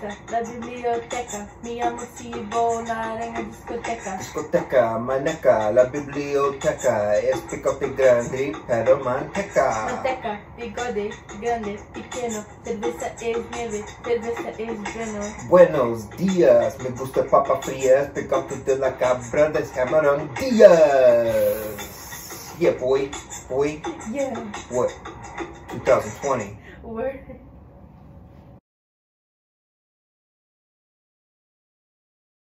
cerveza, la biblioteca. Mi amor si volar en la discoteca. Discoteca, maneca, la biblioteca es picote grande, pero manteca. Manteca, bigode, grande, pequeño. Cerveza es nieve, cerveza es bueno. Buenos días, me gusta papa frías, picote de la cabra, de Cameron Diaz. Yeah, boy. Yeah. What? 2020. Word.